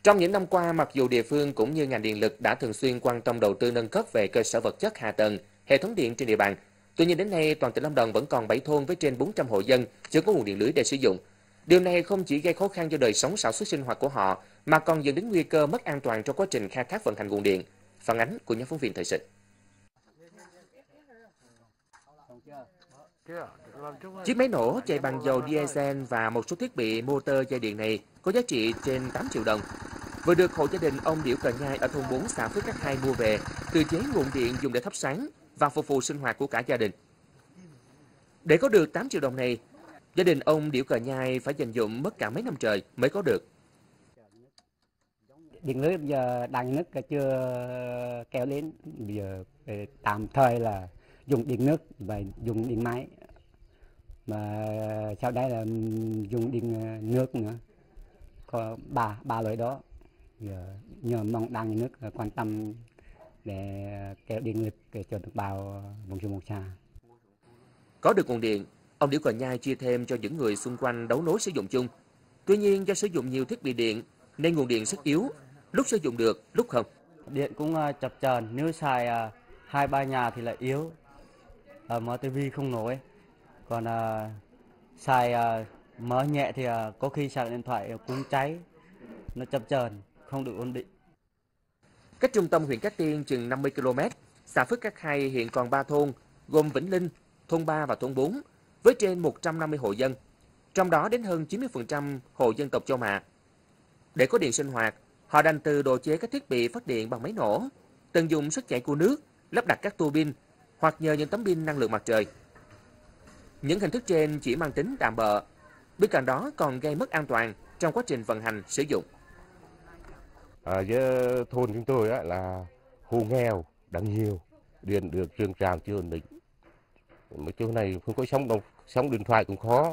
Trong những năm qua, mặc dù địa phương cũng như ngành điện lực đã thường xuyên quan tâm đầu tư nâng cấp về cơ sở vật chất hạ tầng, hệ thống điện trên địa bàn, tuy nhiên đến nay toàn tỉnh Lâm Đồng vẫn còn 7 thôn với trên 400 hộ dân chưa có nguồn điện lưới để sử dụng. Điều này không chỉ gây khó khăn cho đời sống sản xuất sinh hoạt của họ, mà còn dẫn đến nguy cơ mất an toàn trong quá trình khai thác vận hành nguồn điện. Phản ánh của nhóm phóng viên thời sự. Chiếc máy nổ chạy bằng dầu diesel và một số thiết bị motor dây điện này có giá trị trên 8 triệu đồng. Vừa được hộ gia đình ông Điểu Cờ Nhai ở thôn 4 xã Phước Cát 2 mua về, tự chế nguồn điện dùng để thắp sáng và phục vụ sinh hoạt của cả gia đình. Để có được 8 triệu đồng này, gia đình ông Điểu Cờ Nhai phải dành dụm mất cả mấy năm trời mới có được. Điện lưới bây giờ đang nước chưa kéo đến, bây giờ tạm thời là dùng điện nước và dùng điện máy, mà sau đây là dùng điện nước nữa, có ba loại đó. Giờ nhờ mong đảng nhà nước quan tâm để kéo điện lực cho đồng bào vùng sâu vùng xa. Có được nguồn điện, ông Điểu Cờ Nhai chia thêm cho những người xung quanh đấu nối sử dụng chung. Tuy nhiên do sử dụng nhiều thiết bị điện nên nguồn điện rất yếu, lúc sử dụng được, lúc không. Điện cũng chập chờn, nếu xài 2-3 nhà thì lại yếu, mở tivi không nổi. Còn xài mở nhẹ thì có khi sạc điện thoại cũng cháy, nó chập chờn, không được ổn định. Cách trung tâm huyện Cát Tiên chừng 50 km, xã Phước Cát 2 hiện còn 3 thôn, gồm Vĩnh Linh, thôn 3 và thôn 4, với trên 150 hộ dân, trong đó đến hơn 90% hộ dân tộc Châu Mạ. Để có điện sinh hoạt, họ đành từ độ chế các thiết bị phát điện bằng máy nổ, tận dụng sức chạy của nước, lắp đặt các tua bin hoặc nhờ những tấm pin năng lượng mặt trời. Những hình thức trên chỉ mang tính tạm bợ, bên cạnh đó còn gây mất an toàn trong quá trình vận hành sử dụng. Với thôn chúng tôi là hộ nghèo đang nhiều, điện được trường trạm chưa ổn định. Mấy chỗ này không có sóng điện thoại cũng khó,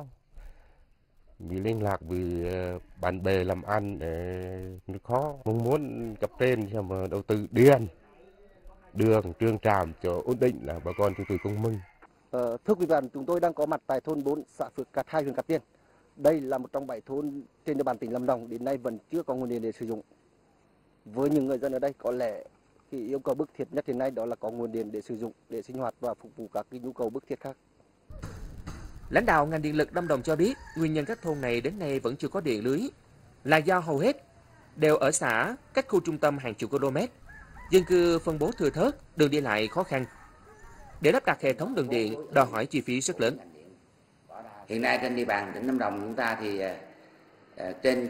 vì liên lạc với bạn bè làm ăn nó khó. Mong muốn cấp trên cho mà đầu tư điện, đường, trường trạm cho ổn định là bà con chúng tôi cũng mừng. Thưa quý vị, chúng tôi đang có mặt tại thôn 4 xã Phước Cát 2 huyện Cát Tiên. Đây là một trong 7 thôn trên địa bàn tỉnh Lâm Đồng đến nay vẫn chưa có nguồn điện để sử dụng. Với những người dân ở đây, có lẽ thì yêu cầu bức thiết nhất hiện nay đó là có nguồn điện để sử dụng, để sinh hoạt và phục vụ các cái nhu cầu bức thiết khác. Lãnh đạo ngành điện lực Lâm Đồng cho biết, nguyên nhân các thôn này đến nay vẫn chưa có điện lưới là do hầu hết đều ở xã cách khu trung tâm hàng chục km, dân cư phân bố thưa thớt, đường đi lại khó khăn. Để lắp đặt hệ thống đường điện đòi hỏi chi phí rất lớn. Hiện nay trên địa bàn tỉnh Lâm Đồng chúng ta thì trên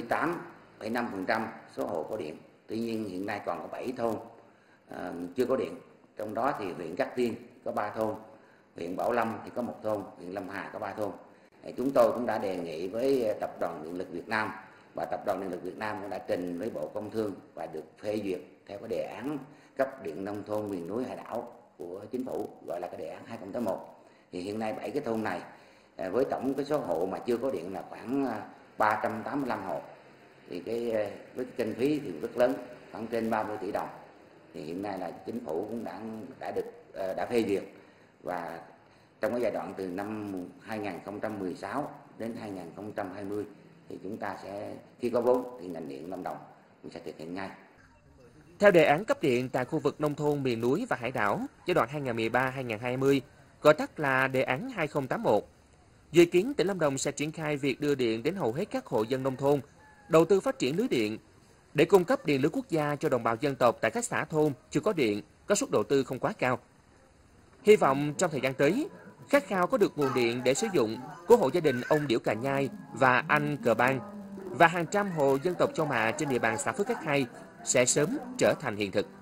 98,5% số hộ có điện. Tuy nhiên hiện nay còn có 7 thôn chưa có điện. Trong đó thì huyện Cát Tiên có 3 thôn, huyện Bảo Lâm thì có 1 thôn, huyện Lâm Hà có 3 thôn. Chúng tôi cũng đã đề nghị với Tập đoàn Điện lực Việt Nam, và Tập đoàn Điện lực Việt Nam cũng đã trình với Bộ Công Thương và được phê duyệt theo cái đề án cấp điện nông thôn miền núi hải đảo của chính phủ, gọi là cái đề án 2081. Thì hiện nay 7 cái thôn này với tổng cái số hộ mà chưa có điện là khoảng 385 hộ, thì với cái kinh phí thì rất lớn, khoảng trên 30 tỷ đồng. Thì hiện nay là chính phủ cũng đã phê duyệt, và trong cái giai đoạn từ năm 2016 đến 2020 thì chúng ta sẽ, khi có vốn thì ngành điện Lâm Đồng cũng sẽ thực hiện ngay. Theo đề án cấp điện tại khu vực nông thôn miền núi và hải đảo giai đoạn 2013-2020, gọi tắt là đề án 2081, dự kiến tỉnh Lâm Đồng sẽ triển khai việc đưa điện đến hầu hết các hộ dân nông thôn, đầu tư phát triển lưới điện để cung cấp điện lưới quốc gia cho đồng bào dân tộc tại các xã thôn chưa có điện, có suất đầu tư không quá cao. Hy vọng trong thời gian tới, khát khao có được nguồn điện để sử dụng của hộ gia đình ông Điểu Cờ Nhai và anh Cờ Bang và hàng trăm hộ dân tộc Châu Mạ trên địa bàn xã Phước Cát 2 sẽ sớm trở thành hiện thực.